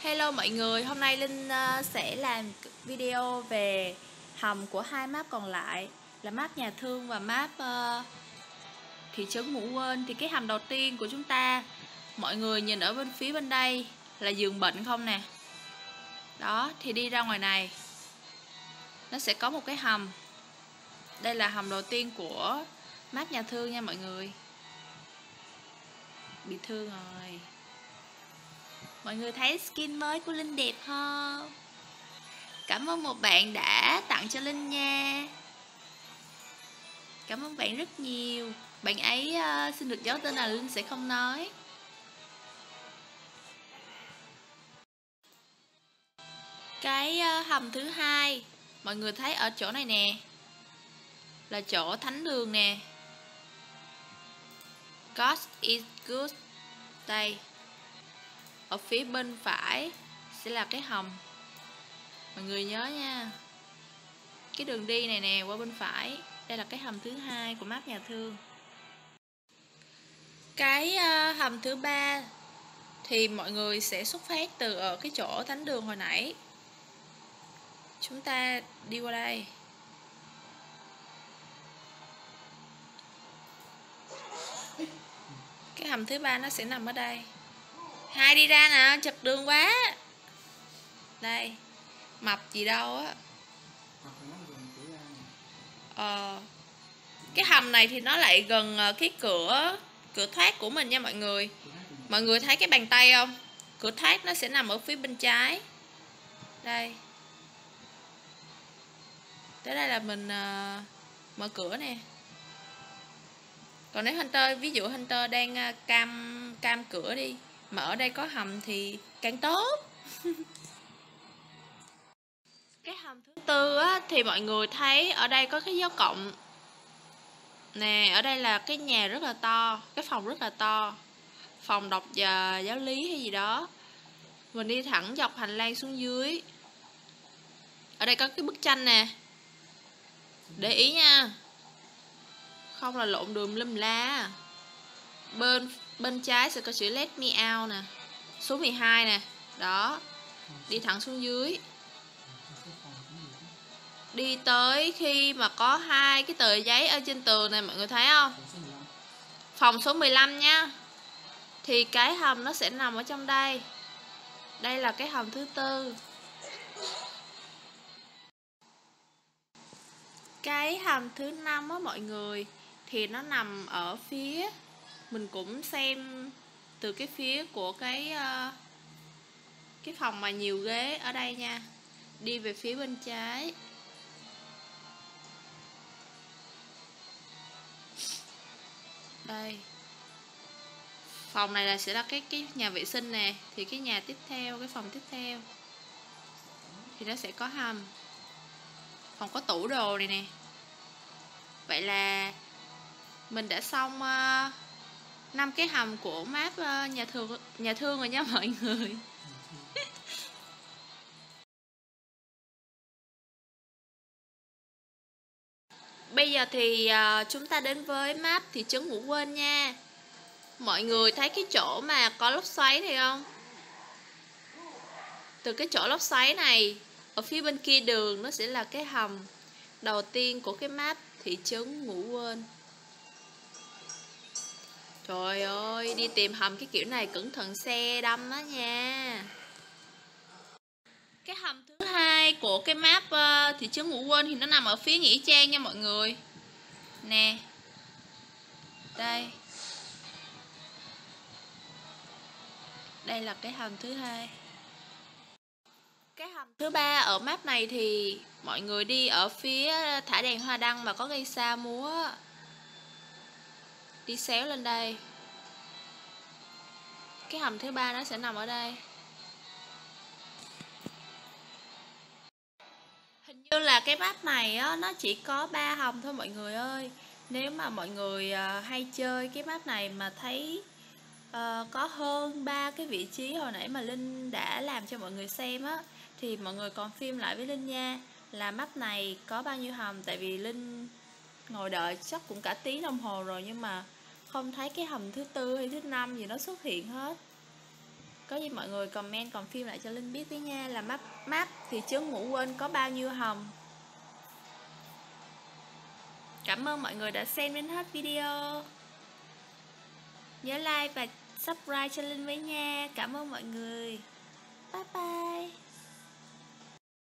Hello mọi người, hôm nay Linh sẽ làm video về hầm của hai map còn lại là map nhà thương và map thị trấn Ngũ Quên. Thì cái hầm đầu tiên của chúng ta, mọi người nhìn ở bên phía bên đây là giường bệnh không nè. Đó, thì đi ra ngoài này nó sẽ có một cái hầm. Đây là hầm đầu tiên của map nhà thương nha mọi người. Bị thương rồi. Mọi người thấy skin mới của Linh đẹp không? Cảm ơn một bạn đã tặng cho Linh nha. Cảm ơn bạn rất nhiều. Bạn ấy xin được giấu tên là Linh sẽ không nói. Cái hầm thứ hai, mọi người thấy ở chỗ này nè, là chỗ thánh đường nè. God is good. Đây, ở phía bên phải sẽ là cái hầm. Mọi người nhớ nha, cái đường đi này nè qua bên phải, đây là cái hầm thứ hai của map nhà thương. Cái hầm thứ ba thì mọi người sẽ xuất phát từ ở cái chỗ thánh đường hồi nãy. Chúng ta đi qua đây. Cái hầm thứ ba nó sẽ nằm ở đây. Hai đi ra nè, chật đường quá. Đây, mập gì đâu á. Cái hầm này thì nó lại gần cái cửa thoát của mình nha mọi người. Mọi người thấy cái bàn tay không? Cửa thoát nó sẽ nằm ở phía bên trái. Đây. Tới đây là mình mở cửa nè. Còn nếu Hunter, ví dụ Hunter đang cam cửa đi, mà ở đây có hầm thì càng tốt. Cái hầm thứ tư á, thì mọi người thấy ở đây có cái dấu cộng nè. Ở đây là cái nhà rất là to, cái phòng rất là to, phòng đọc và giáo lý hay gì đó. Mình đi thẳng dọc hành lang xuống dưới. Ở đây có cái bức tranh nè, để ý nha, không là lộn đường lum la. Bên trái sẽ có chữ let me out nè, số 12 nè. Đó, đi thẳng xuống dưới, đi tới khi mà có hai cái tờ giấy ở trên tường này, mọi người thấy không? Phòng số 15 nha. Thì cái hầm nó sẽ nằm ở trong đây. Đây là cái hầm thứ tư. Cái hầm thứ năm á mọi người, thì nó nằm ở phía, mình cũng xem từ cái phía của cái phòng mà nhiều ghế ở đây nha. Đi về phía bên trái. Đây. Phòng này là sẽ là cái nhà vệ sinh nè. Thì cái nhà tiếp theo, cái phòng tiếp theo thì nó sẽ có hầm. Phòng có tủ đồ này nè. Vậy là mình đã xong 5 cái hầm của map nhà thương rồi nha mọi người. Bây giờ thì chúng ta đến với map thị trấn Ngũ Quên nha. Mọi người thấy cái chỗ mà có lốc xoáy này không? Từ cái chỗ lốc xoáy này, ở phía bên kia đường nó sẽ là cái hầm đầu tiên của cái map thị trấn Ngũ Quên. Trời ơi, đi tìm hầm cái kiểu này cẩn thận xe đâm đó nha. Cái hầm thứ hai của cái map thị trấn Ngũ Quên thì nó nằm ở phía nghĩa trang nha mọi người. Nè. Đây. Đây là cái hầm thứ hai. Cái hầm thứ ba ở map này thì mọi người đi ở phía thả đèn hoa đăng mà có cây sa múa. Đi xéo lên đây. Cái hầm thứ ba nó sẽ nằm ở đây. Hình như là cái map này á, nó chỉ có 3 hầm thôi mọi người ơi. Nếu mà mọi người hay chơi cái map này mà thấy có hơn 3 cái vị trí hồi nãy mà Linh đã làm cho mọi người xem á, thì mọi người còn phim lại với Linh nha, là map này có bao nhiêu hầm. Tại vì Linh ngồi đợi chắc cũng cả tiếng đồng hồ rồi, nhưng mà không thấy cái hầm thứ tư hay thứ năm gì nó xuất hiện hết. Có gì mọi người comment còn phim lại cho Linh biết với nha, là map thị trấn Ngũ Quên có bao nhiêu hầm. Cảm ơn mọi người đã xem đến hết video. Nhớ like và subscribe cho Linh với nha. Cảm ơn mọi người. Bye bye.